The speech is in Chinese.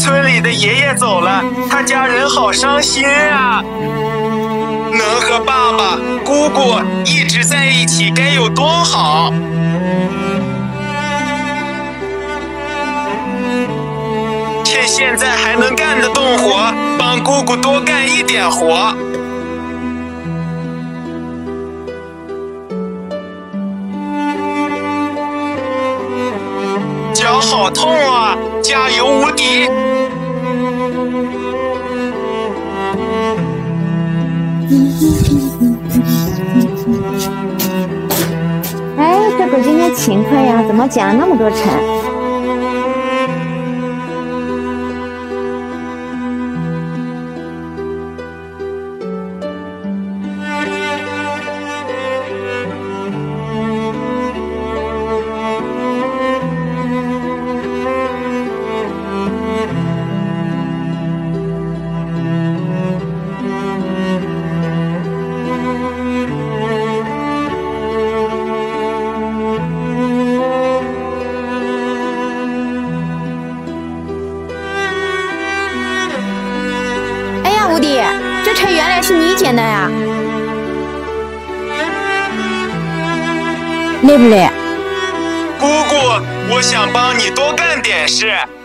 村里的爷爷走了，他家人好伤心啊！能和爸爸、姑姑一直在一起该有多好！趁现在还能干得动活，帮姑姑多干一点活。脚好痛啊！加油无敌！ 哎，这个今天勤快呀，怎么捡了那么多尘？这尘原来是你捡的呀？累不累？ 姑姑，我想帮你多干点事。